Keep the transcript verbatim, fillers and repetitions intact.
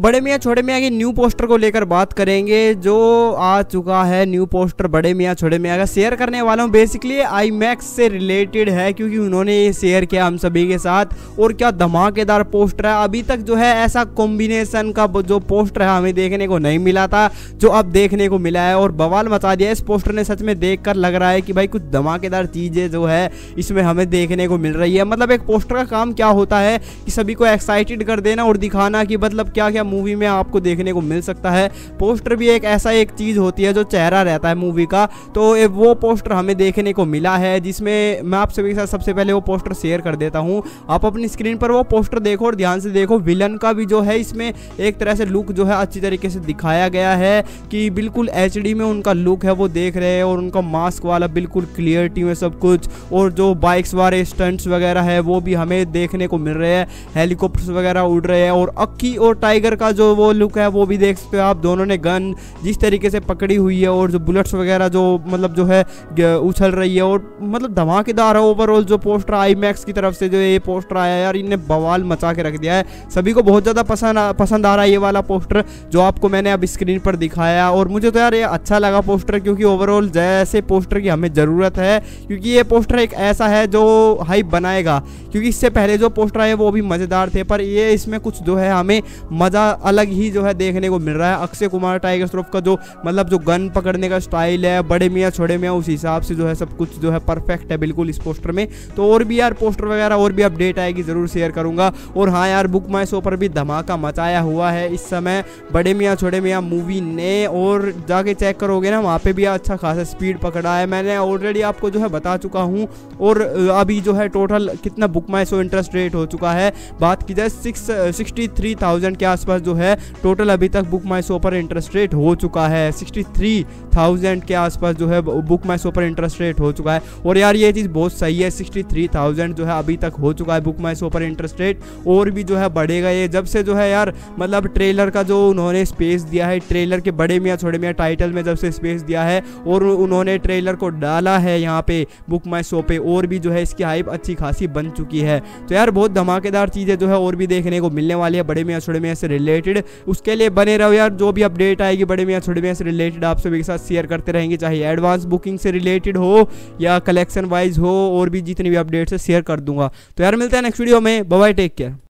बड़े मियाँ छोटे मियाँ के न्यू पोस्टर को लेकर बात करेंगे जो आ चुका है। न्यू पोस्टर बड़े मियाँ छोटे मियाँ का शेयर करने वाला हूँ। बेसिकली आई मैक्स से रिलेटेड है क्योंकि उन्होंने ये शेयर किया हम सभी के साथ और क्या धमाकेदार पोस्टर है। अभी तक जो है ऐसा कॉम्बिनेशन का जो पोस्टर है हमें देखने को नहीं मिला था जो अब देखने को मिला है और बवाल मचा दिया इस पोस्टर ने। सच में देखकर लग रहा है कि भाई कुछ धमाकेदार चीज़ें जो है इसमें हमें देखने को मिल रही है। मतलब एक पोस्टर का काम क्या होता है कि सभी को एक्साइटेड कर देना और दिखाना कि मतलब क्या क्या मूवी में आपको देखने को मिल सकता है। पोस्टर भी एक ऐसा एक चीज होती है जो चेहरा रहता है मूवी का, तो वो पोस्टर हमें देखने को मिला है जिसमें मैं आप सभी के साथ सबसे पहले वो पोस्टर शेयर कर देता हूं। आप अपनी स्क्रीन पर वो पोस्टर देखो और ध्यान से देखो। विलन का भी जो है इसमें एक तरह से लुक जो है अच्छी तरीके से दिखाया गया है कि बिल्कुल एचडी में उनका लुक है वो देख रहे हैं और उनका मास्क वाला बिल्कुल क्लियरिटी में सब कुछ, और जो बाइक्स वाले स्टंट्स वगैरह है वो भी हमें देखने को मिल रहे हैं। हेलीकॉप्टर्स वगैरह उड़ रहे हैं और अक्की और टाइगर का जो वो लुक है वो भी देख सकते हो आप। दोनों ने गन जिस तरीके से पकड़ी हुई है और जो बुलेट्स वगैरह जो मतलब जो है उछल रही है और मतलब धमाकेदार है ओवरऑल जो पोस्टर आई मैक्स की तरफ से जो ये पोस्टर आया यार, इन्हें बवाल मचा के रख दिया है। सभी को बहुत ज़्यादा पसंद पसंद आ रहा है ये वाला पोस्टर जो आपको मैंने अब स्क्रीन पर दिखाया। और मुझे तो यार ये अच्छा लगा पोस्टर क्योंकि ओवरऑल जैसे पोस्टर की हमें ज़रूरत है क्योंकि ये पोस्टर एक ऐसा है जो हाइप बनाएगा। क्योंकि इससे पहले जो पोस्टर आए वो भी मज़ेदार थे पर ये इसमें कुछ जो है हमें मज़ा अलग ही जो है देखने को मिल रहा है। अक्षय कुमार टाइगर श्रॉफ का जो मतलब जो गन पकड़ने का स्टाइल है, बड़े मियाँ छोटे मियाँ, उस हिसाब से जो है सब कुछ जो है परफेक्ट है बिल्कुल इस पोस्टर में। तो और भी यार पोस्टर वगैरह और भी अपडेट आएगी ज़रूर शेयर करूंगा। और हाँ यार बुक माई शो पर भी धमाका मचाया हुआ है इस समय बड़े मियाँ छोटे मियाँ मूवी ने, और जाके चेक करोगे ना वहाँ पे भी अच्छा खासा स्पीड पकड़ा है। मैंने ऑलरेडी आपको जो है बता चुका हूँ। और अभी जो है टोटल कितना BookMyShow interest rate हो चुका है, बात की जाए सिक्स सिक्सटी थ्री थाउजेंड के आसपास जो है टोटल अभी तक बुक माई शो पर इंटरेस्ट रेट हो चुका है। सिक्सटी थ्री थाउजेंड के आसपास जो है बुक माई शो पर इंटरेस्ट रेट हो चुका है। और यार ये चीज़ बहुत सही है, सिक्सटी थ्री थाउजेंड जो है अभी तक हो चुका है बुक माई शो पर इंटरेस्ट रेट, और भी जो है बढ़ेगा ये जब से जो है यार मतलब ट्रेलर का जो उन्होंने स्पेस दिया है, ट्रेलर के बड़े मियाँ छोटे मियाँ टाइटल में जब से स्पेस दिया है और उन्होंने ट्रेलर को डाला है यहाँ पे बुक माई शो पे, और भी जो है इसकी हाइप अच्छी खासी बन चुकी है। तो यार बहुत धमाकेदार चीज़ें जो है और भी देखने को मिलने वाली है बड़े मियाँ छोटे मियाँ से रिलेटेड। उसके लिए बने रहो यार, जो भी अपडेट आएगी बड़े मियाँ छोटे मियाँ से रिलेटेड आप सभी के साथ शेयर करते रहेंगे, चाहे एडवांस बुकिंग से रिलेटेड हो या कलेक्शन वाइज हो, और भी जितनी भी अपडेट्स है शेयर कर दूंगा। तो यार मिलते हैं नेक्स्ट वीडियो में, बाय बाय, टेक केयर।